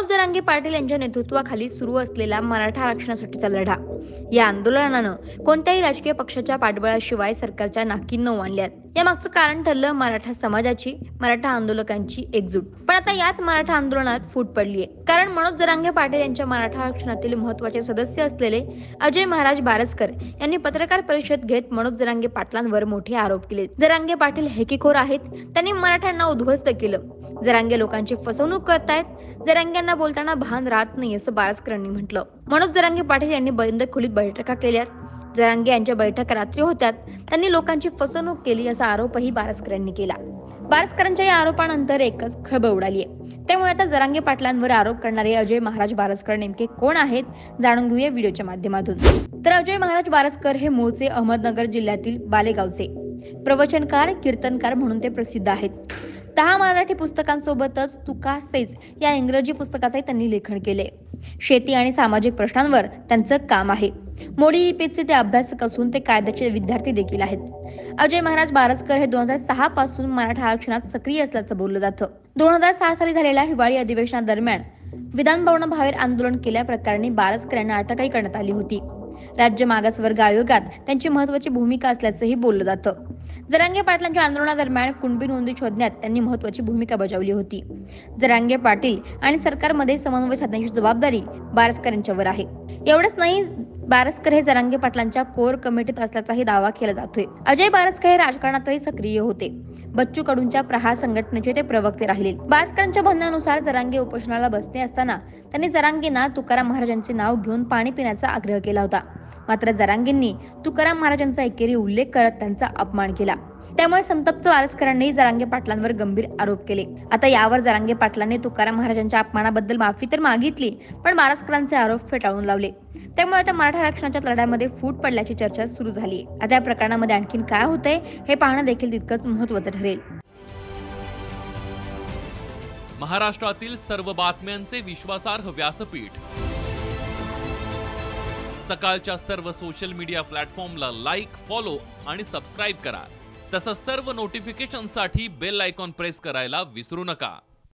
मनोज जरांगे पाटील यांच्या नेतृत्वाखाली सुरू असलेला मराठा आरक्षणासाठीचा लढा, या आंदोलनानं कोणत्याही राजकीय पक्षाच्या पाठबळाशिवाय सरकारच्या नाकी नऊ आणल्यात. या मागचं कारण ठरलं मराठा समाजाची, मराठा आंदोलकांची एकजूट. पण आता याच मराठा आंदोलनात फूट पडलीये. कारण मनोज जरांगे पाटील यांच्या मराठा आरक्षणातील महत्त्वाचे सदस्य असलेले अजय महाराज बारसकर यांनी पत्रकार परिषद घेत मनोज जरांगे पाटलांवर मोठे आरोप केले. जरांगे पाटील हेकेखोर आहेत, त्यांनी मराठ्यांना उद्ध्वस्त केलं. जरांगे लोकांची फसवणूक करतायत. जरांगेंना बोलताना भान राहत नाही असं बारसकरांनी म्हटलं. मनोज जरांगे पाटील यांनी बंद खोलीत बैठका केल्यात. जरांगे यांच्या बैठका रात्री होत्यात. त्यांनी लोकांची फसवणूक केली असा आरोपही बारसकरांनी केला. बारसकरांच्या या आरोपानंतर एकच खळबळ उडालीये. त्यामुळे आता जरांगे पाटलांवर आरोप करणारे अजय महाराज बारसकर नेमके कोण आहेत, जाणून घेऊया व्हिडिओच्या माध्यमातून. तर अजय महाराज बारसकर हे मूळचे अहमदनगर जिल्ह्यातील बालेगावचे प्रवचनकार, कीर्तनकार म्हणून ते प्रसिद्ध आहेत. 10 मराठी पुस्तकांसोबतच तुका सैज या इंग्रजी पुस्तकाचंही त्यांनी लेखन केले. शेती आणि सामाजिक प्रश्नांवर त्यांचं काम आहे. मोडी लिपीचे ते अभ्यासक असून ते कायद्याचे विद्यार्थी देखील आहेत. अजय महाराज बारसकर हे 2006 पासून मराठा आरक्षणात सक्रिय असल्याचं बोललं जातं. 2006 साली झालेल्या हिवाळी अधिवेशनादरम्यान विधान भवनाबाहेर आंदोलन केल्याप्रकरणी बारसकर यांना अटकही करण्यात आली होती. राज्य मागासवर्ग आयोगात त्यांची महत्त्वाची भूमिका असल्याचंही बोललं जातं. जरांगे पाटलांच्या आंदोलनादरम्यान कुणबी नोंदी शोधण्यात त्यांनी महत्त्वाची भूमिका बजावली होती. जरांगे पाटील आणि सरकारमध्ये समन्वय साधण्याची जबाबदारी बारसकर यांच्यावर आहे. एवढंच नाही, बारसकर हे जरांगे पाटलांच्या कोर कमिटीत असल्याचाही दावा केला जातोय. अजय बारसकर हे राजकारणातही सक्रिय होते. बच्चू कडूंच्या प्रहार संघटनेचे ते प्रवक्ते राहिले. बारसकरांच्या म्हणण्यानुसार जरांगे उपोषणाला बसले असताना त्यांनी जरांगेंना तुकाराम महाराजांचे नाव घेऊन पाणी पिण्याचा आग्रह केला होता. मात्र जरांगेंनी तुकाराम महाराजांचा एकेरी उल्लेख करत त्यांचा अपमान केला. त्यामुळे संतप्त बारसकरांनी जरांगे पाटलांवर गंभीर आरोप केले. आता यावर जरांगे पाटलांनी तुकाराम महाराजांच्या अपमानाबद्दल माफी तर मागितली, पण बारसकरांचे आरोप फेटाळून लावले. त्यामुळे आता मराठा आरक्षणाच्या लढ्यामध्ये फूट पडल्याची चर्चा सुरू झाली. आता या प्रकरणामध्ये आणखीन काय होतंय हे पाहणं देखील तितकंच महत्त्वाचं ठरेल. महाराष्ट्रातील सर्व बातम्यांचे विश्वासार्ह व्यासपीठ, सकाळच्या सर्व सोशल मीडिया प्लॅटफॉर्मला लाईक, फॉलो आणि सबस्क्राईब करा. तसंच सर्व नोटिफिकेशनसाठी बेल आयकॉन प्रेस करायला विसरू नका.